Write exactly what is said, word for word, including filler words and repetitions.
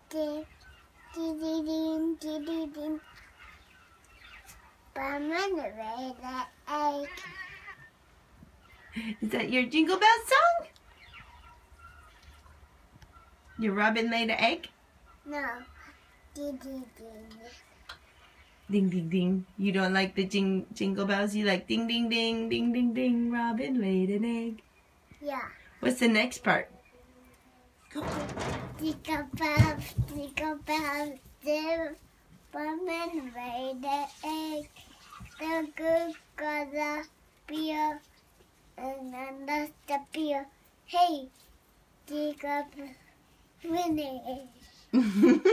ding, ding, ding, ding, ding, ding, ding. Batman laid an egg. Is that your Jingle Bell song? Your robin laid an egg? No. Ding, ding, ding. Ding, ding, ding. You don't like the jing jingle bells? You like ding, ding, ding, ding, ding, ding. Robin laid an egg. Yeah. What's the next part? Go. Jingle bells, jingle bells, the Batman laid an egg. The good gonna be a, and then that's the beer. Hey, jingle bells, winning.